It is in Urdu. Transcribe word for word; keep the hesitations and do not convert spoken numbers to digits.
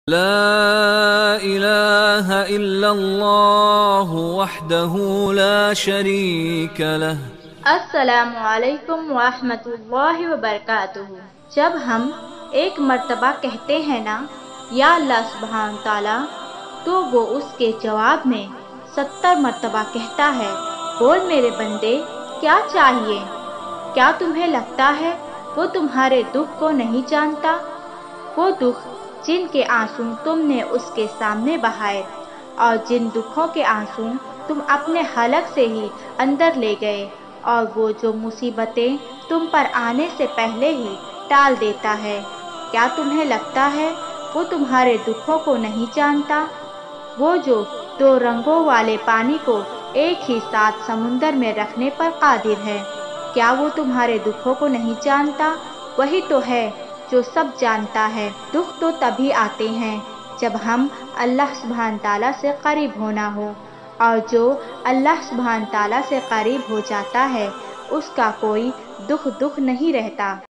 لا إله إلا الله وحده لا شريك له۔ السلام علیکم ورحمۃ اللہ وبرکاتہ۔ جب ہم ایک مرتبہ کہتے ہیں نا یا اللہ سبحانہ تعالیٰ، تو وہ اس کے جواب میں ستر مرتبہ کہتا ہے، بول میرے بندے کیا چاہیے؟ کیا تمہیں لگتا ہے وہ تمہارے دکھ کو نہیں جانتا؟ وہ دکھ جن کے آنسو تم نے اس کے سامنے بہائے، اور جن دکھوں کے آنسو تم اپنے حلق سے ہی اندر لے گئے، اور وہ جو مصیبتیں تم پر آنے سے پہلے ہی ٹال دیتا ہے، کیا تمہیں لگتا ہے وہ تمہارے دکھوں کو نہیں جانتا؟ وہ جو دو رنگوں والے پانی کو ایک ہی ساتھ سمندر میں رکھنے پر قادر ہے، کیا وہ تمہارے دکھوں کو نہیں جانتا؟ وہی تو ہے جو سب جانتا ہے۔ دکھ تو تبھی آتے ہیں جب ہم اللہ سبحانہ تعالیٰ سے قریب ہونا ہو، اور جو اللہ سبحانہ تعالیٰ سے قریب ہو جاتا ہے اس کا کوئی دکھ دکھ نہیں رہتا۔